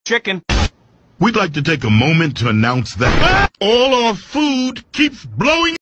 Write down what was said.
chicken. We'd like to take a moment to announce that all our food keeps blowing